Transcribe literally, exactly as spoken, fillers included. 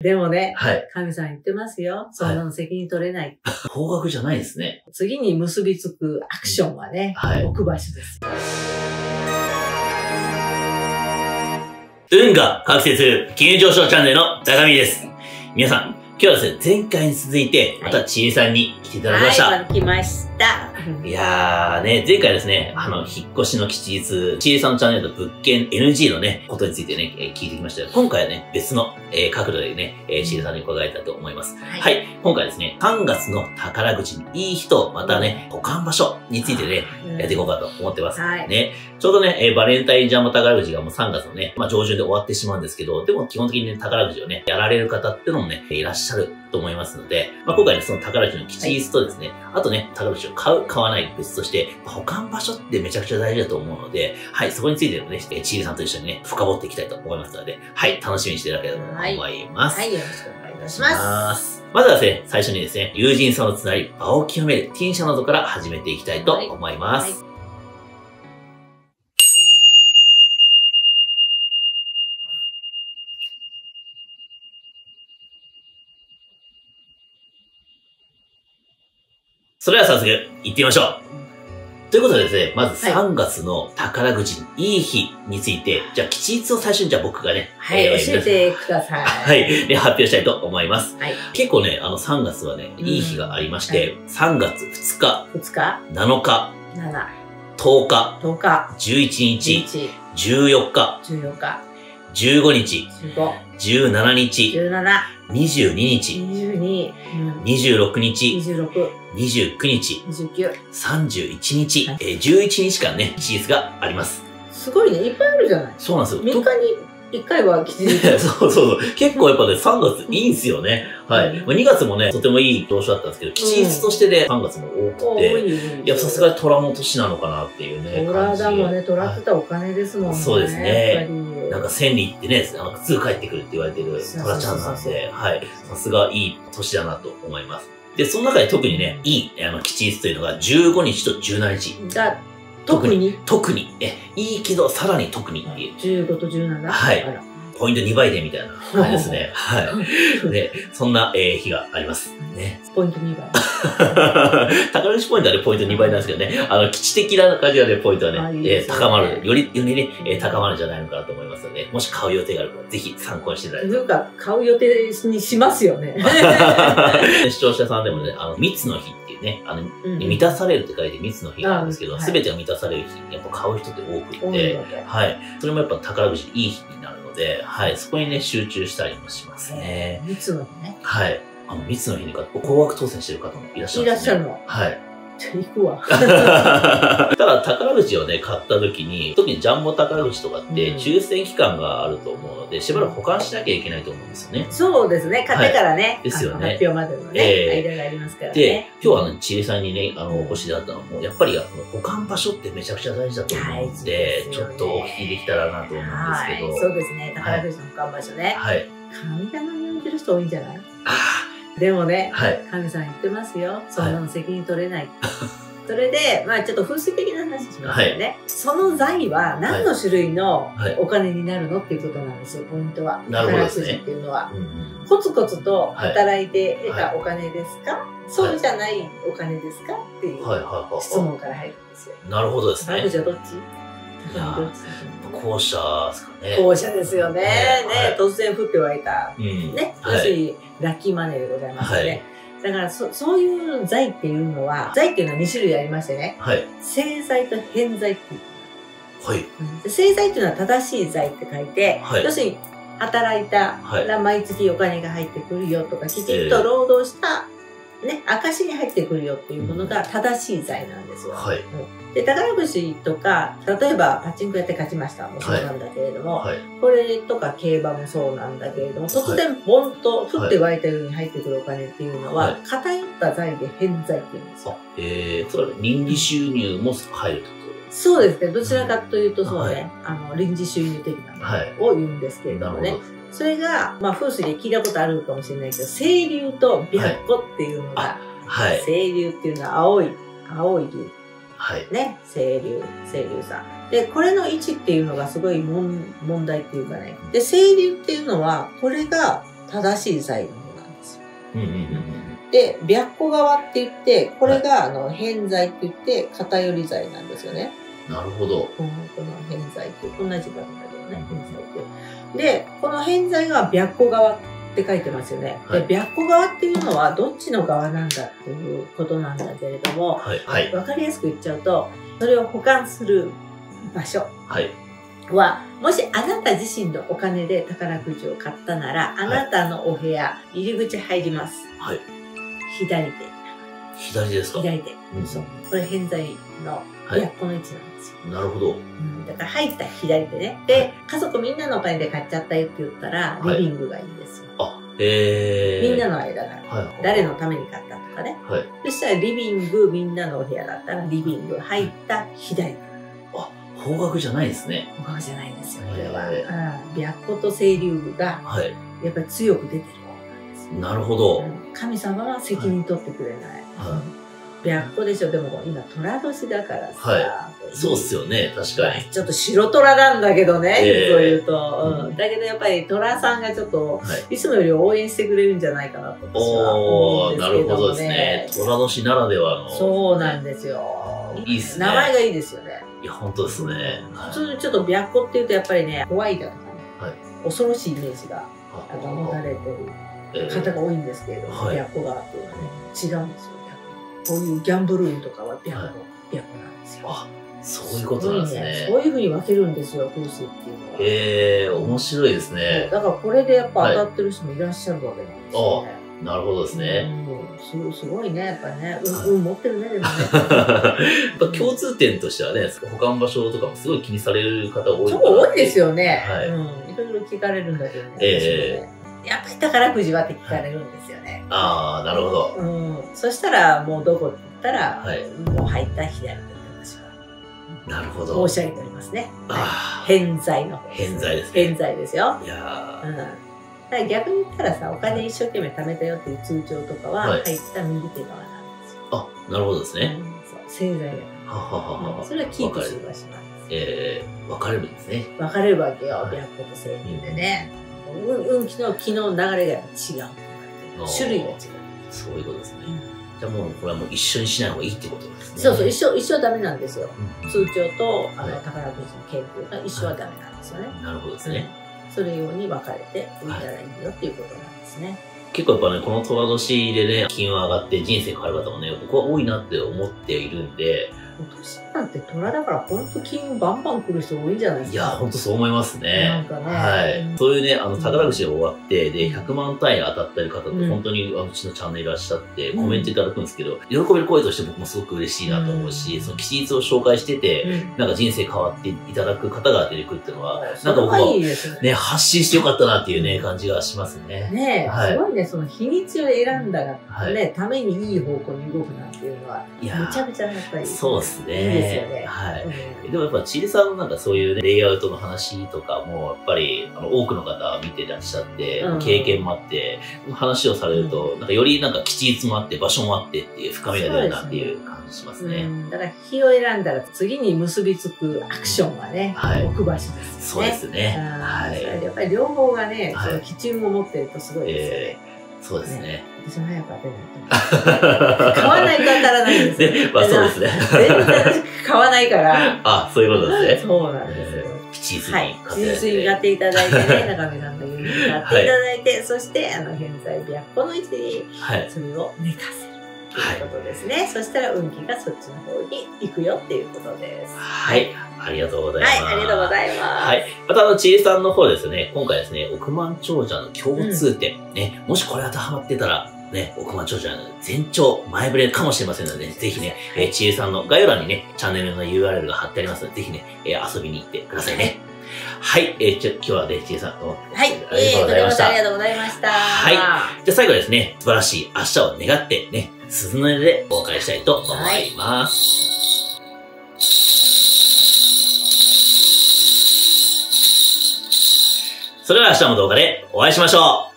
でもね、 はい。 神さん言ってますよ。そんなの責任取れない。 方角じゃないですね。 次に結びつくアクションはね、 はい。 置く場所です。 運が覚醒する金融上昇チャンネルの高見です。皆さん、今日はですね、前回に続いて、またちえさんに来ていただきました。 はい、来ました。 いやーね、前回ですね、あの、引っ越しの吉日、ちえさんのチャンネルと物件 エヌジー のね、ことについてね、えー、聞いてきました。今回はね、別の、えー、角度でね、えー、ちえさんに伺いたいと思います。はい、はい。今回ですね、さんがつの宝くじにいい人、またね、保管場所についてね、うん、やっていこうかと思ってます。はい。ね、ちょうどね、えー、バレンタインジャンボ宝くじがもうさんがつのね、まあ上旬で終わってしまうんですけど、でも基本的にね、宝くじをね、やられる方ってのもね、いらっしゃると思いますので、まあ今回ね、その宝くじの吉日とですね、はい、あとね、宝くじを買う、買わない別として、保管場所ってめちゃくちゃ大事だと思うので、はい、そこについてもね、ちえさんと一緒にね、深掘っていきたいと思いますので、はい、楽しみにしていただければと思います。 はい、はい、よろしくお願いいたします。 まずはですね、最初にですね、友人層のつながり、場を極めるティーン社などから始めていきたいと思います。はいはい、それでは早速、行ってみましょう。ということでですね、まずさんがつの宝くじいい日について、はい、じゃあ吉日を最初にじゃあ僕がね、 はい、えー、教えてください。 はい、で、発表したいと思います。 はい、 結構ね、あのさんがつはね、いい日がありまして、はい、さんがつふつか、 ふつか、 なのか、 なな、 とおか、 とおか、 じゅういちにち、じゅうよっか、 じゅうよっか、 じゅうごにち、 じゅうご、 じゅうしちにち、 じゅうなな、 にじゅうににち、 にじゅうに、 にじゅうろくにち、 にじゅうろく、 にじゅうくにち、 にじゅうきゅう、 さんじゅういちにち、はい、えー、じゅういちにちかんね、吉日があります。 すごいね、いっぱいあるじゃない。 そうなんですよ。 みっかにいっかいは吉日。 そうそうそう。結構やっぱね、さんがついいんすよね。はい。まあ、にがつもね、とてもいい投資だったんですけど、吉日としてでさんがつも多くて、うん、いや、さすがに虎の年なのかなっていうね。 虎だもんね、虎ってたお金ですもんね。 そうですね。なんか千里行ってね、なんかすぐ帰ってくるって言われてる虎ちゃんなんで、はい。さすがいい年だなと思います。で、その中で特にね、いい、あの、吉日というのがじゅうごにちとじゅうしちにち。 が、特に特に、え、いいけど、さらに特にっていう。 じゅうごとじゅうなな? はい。ポイントにばいでみたいな感じですね。はい。で、そんな、えー、日があります。ね。 ポイントにばい。 宝くじポイントはね、ポイントにばいなんですけどね。あの、基地的な感じはね、ポイントはね、いいね、えー、高まる。より、よりね、えー、高まるんじゃないのかなと思いますので、もし買う予定があるから、ぜひ参考にしていただいて。 というか、買う予定にしますよね。 視聴者さんでもね、あの、蜜の日っていうね、あの、うん、満たされるって書いて蜜の日があるんですけど、すべ、はい、てが満たされる日、やっぱ買う人って多くて、はい。それもやっぱ宝くじいい日になるので、はい。そこにね、集中したりもしますね。 蜜の日ね。 はい。あの、蜜の日にか、高額当選してる方もいらっしゃるんですね。いらっしゃるの。 はい。 じゃあ行くわ。 ただ、宝くじをね、買った時に、特にジャンボ宝くじとかって、抽選期間があると思うので、しばらく保管しなきゃいけないと思うんですよね。 そうですね。買ってからね。はい、ですよね。発表までのね、えー、間がありますからね。 で、今日はね、ちえさんにね、あの、お越しだったのも、やっぱり、あの、保管場所ってめちゃくちゃ大事だと思うので、ちょっとお聞きできたらなと思うんですけど。 はい、そうですね。宝くじの保管場所ね。はい。神棚に置いてる人多いんじゃない？ああ。でもね、はい、神さん言ってますよ。そんなの責任取れない。それで、まあちょっと風水的な話しますよね。はい、その財は何の種類のお金になるのっていうことなんですよ、ポイントは。 なるほどですね。 宝くじっていうのは。うんうん、コツコツと働いて得たお金ですか、はい、そうじゃないお金ですかっていう質問から入るんですよ。 なるほどですね。 宝くじはどっち？ 後者ですかね。 後者ですよね。ね、突然降って湧いた。ね。要するに、ラッキーマネーでございますよね。だからそ、そういう財っていうのは、財っていうのはにしゅるいありましてね。はい。正財と偏財っていう。はい。正財っていうのは正しい財って書いて、はい、要するに、働いたら毎月お金が入ってくるよとか、きちっと労働した、ね、証に入ってくるよっていうものが正しい財なんですよ。はい。で、宝くじとか、例えばパチンコやって勝ちましたもそうなんだけれども、はい、これとか競馬もそうなんだけれども、突然ボンと降って湧いたように入ってくるお金っていうのは、はい、偏った財で偏財っていうんですよ。 ええー、それは臨時収入も入るってことですか？ そうですね。どちらかというとそうね、はい、あの、臨時収入的なのを言うんですけれどもね。はい、それが、まあ、風水で聞いたことあるかもしれないけど、清流と白虎っていうのが、はい、清流っていうのは青い、青い龍。はい。ね。清流、清流さん。で、これの位置っていうのがすごい問題っていうかね。で、清流っていうのは、これが正しい剤の方なんですよ。で、白虎側って言って、これが、あの、偏剤って言って、偏り剤なんですよね。 なるほど。 この偏剤って、こんな字があるんだけどね、偏剤って。で、この偏剤が白虎側って書いてますよね。はい、で、白虎側っていうのは、どっちの側なんだっていうことなんだけれども、はいはい、わかりやすく言っちゃうと、それを保管する場所。はいは、もしあなた自身のお金で宝くじを買ったなら、あなたのお部屋、入り口入ります。はい。左手。 左ですか？ 左手。うん、そう。これ偏在の白虎の位置なんですよ。 なるほど。 うん。だから入った左手ね。で、家族みんなのお金で買っちゃったよって言ったら、リビングがいいんですよ。 あ、へー。 みんなの間だから。誰のために買ったとかね。はい。そしたらリビング、みんなのお部屋だったら、リビング入った左手。 方角じゃないですね。 方角じゃないんですよ、これは。白虎と清流部が、やっぱり強く出てる方なんですよ。 なるほど。 神様は責任取ってくれない。白虎でしょ、でも今、虎年だからさ。 そうっすよね、確かに。 ちょっと白虎なんだけどね、そう言うと。だけどやっぱり虎さんがちょっと、いつもより応援してくれるんじゃないかなと私は思うんですけどね。 なるほどですね。虎年ならではの。 そうなんですよ。 いいっすね。 名前がいいですよね。 いや、本当ですね。 普通にちょっと白虎っていうとやっぱりね、怖いだとかね、恐ろしいイメージが持たれてる方が多いんですけれども、白虎側っていうのはね、違うんですよ、逆に。こういうギャンブルーンとかは白虎、白虎なんですよ。 あ、そういうことなんですね。 そういうふうに分けるんですよ、風水っていうのは。 へえ、面白いですね。 だからこれでやっぱ当たってる人もいらっしゃるわけなんですよね。 なるほどですね。 うん、すごいね、やっぱね。うん、うん、持ってるね、でもね。 やっぱ共通点としてはね、保管場所とかもすごい気にされる方多いそう、多いですよね。はい。うん。いろいろ聞かれるんだけどね。ええ。やっぱり宝くじはって聞かれるんですよね。 ああ、なるほど。 うん。そしたら、もうどこって言ったら、もう入った左手って私は。 なるほど。 申し上げておりますね。ああ。偏在の方。 偏在ですね。 偏在ですよ。 いやー。うん。だから逆に言ったらさ、お金一生懸命貯めたよっていう通帳とかは入った右手側なんですよ。 あ、なるほどですね。 そう、正財だから。はははは。それはキープする場所なんです。 ええ、分かれるんですね。 分かれるわけよ、白虎と清流でね。運気の気の流れが違うって言われてる。種類が違う。 そういうことですね。じゃあもう、これはもう一緒にしない方がいいってことですね。 そうそう、一緒、一緒はダメなんですよ。通帳と、あの、宝くじの研究が一緒はダメなんですよね。 なるほどですね。 それ用に分かれておいたらいいよっていうことなんですね。 結構やっぱね、この寅年でね、金運上がって人生変わる方もね、僕は多いなって思っているんで、 今年なんて虎だから本当金運バンバン来る人多いんじゃないですか。 いや、本当そう思いますね。 なんかね。 はい。うん、そういうね、あの、宝くじで終わって、で、ひゃくまん単位当たってる方って本当にうちのチャンネルいらっしゃって、コメントいただくんですけど、喜べる声として僕もすごく嬉しいなと思うし、その吉日を紹介してて、なんか人生変わっていただく方が出てくるっていうのは、なんか僕もね、発信してよかったなっていうね、感じがしますね。 ねえ、すごいね、その日にちを選んだがね、ためにいい方向に動くなんていうのは、めちゃめちゃやっぱり。そうですね。いいですよね。 はい。でもやっぱ、ちりさんのなんかそういうね、レイアウトの話とかも、やっぱり、あの、多くの方見てらっしゃって、経験もあって、話をされると、なんかよりなんか吉日もあって、場所もあってっていう深みが出るなっていう感じしますね。 だから、日を選んだら次に結びつくアクションはね、置く場所ですね。 そうですね。 はい。やっぱり両方がね、その基準を持ってるとすごいですよね。 そうですね。 私も早く当てないと。買わないと当たらないんですよ。 ね、まあそうですね。 全然買わないから。 あ、そういうことですね。 そうなんですよ。 吉日に買って。吉日に買っていただいてね、中身さんの指に買っていただいて、そして、あの、偏在白虎の位置に、それを寝かせる。ということですね。そしたら運気がそっちの方に行くよっていうことです。 はい。ありがとうございます。 はい、ありがとうございます。 はい。また、あの、ちりさんの方ですね、今回ですね、億万長者の共通点。ね、もしこれ当てはまってたら、ね、億万長者の前兆、前触れかもしれませんので、ぜひね、えー、ちりさんの概要欄にね、チャンネルの ユーアールエル が貼ってありますので、ぜひね、えー、遊びに行ってくださいね。はい。えー、じゃ、今日はね、ちりさんどうも。 はい。ありがとうございました。ありがとうございました。 はい。じゃあ最後ですね、素晴らしい明日を願ってね、鈴の音でお別れしたいと思います。それでは明日も動画でお会いしましょう。